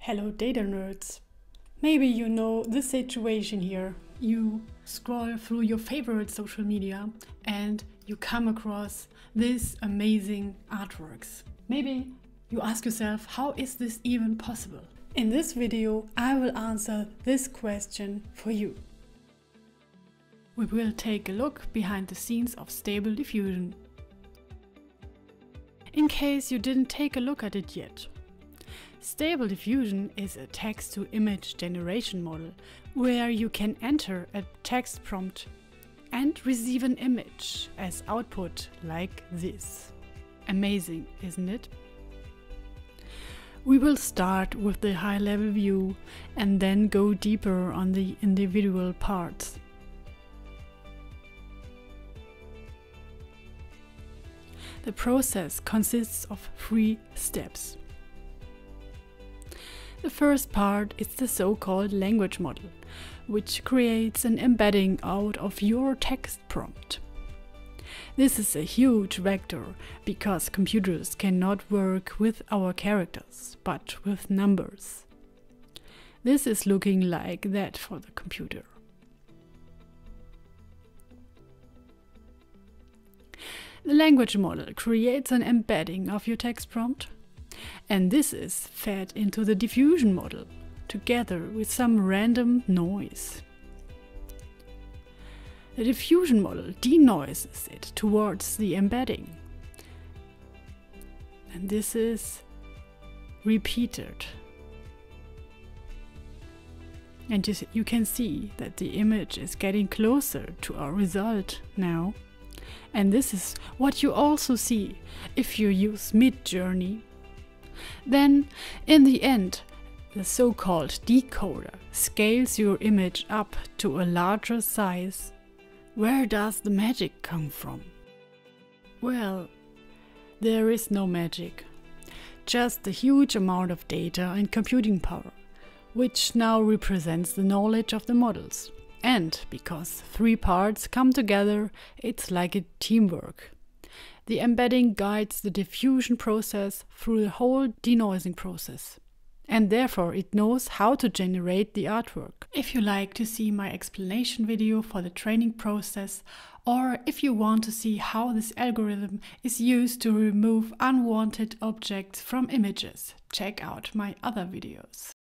Hello data nerds! Maybe you know this situation here. You scroll through your favorite social media and you come across these amazing artworks. Maybe you ask yourself, how is this even possible? In this video, I will answer this question for you. We will take a look behind the scenes of Stable Diffusion. In case you didn't take a look at it yet. Stable Diffusion is a text-to-image generation model where you can enter a text prompt and receive an image as output like this. Amazing, isn't it? We will start with the high-level view and then go deeper on the individual parts. The process consists of 3 steps. The first part is the so-called language model, which creates an embedding out of your text prompt. This is a huge vector because computers cannot work with our characters, but with numbers. This is looking like that for the computer. The language model creates an embedding of your text prompt, and this is fed into the diffusion model, together with some random noise. The diffusion model denoises it towards the embedding. And this is repeated. And you can see that the image is getting closer to our result now. And this is what you also see if you use Midjourney. Then, in the end, the so-called decoder scales your image up to a larger size. Where does the magic come from? Well, there is no magic, just a huge amount of data and computing power, which now represents the knowledge of the models. And because 3 parts come together, it's like a teamwork. The embedding guides the diffusion process through the whole denoising process. And therefore it knows how to generate the artwork. If you like to see my explanation video for the training process, or if you want to see how this algorithm is used to remove unwanted objects from images, check out my other videos.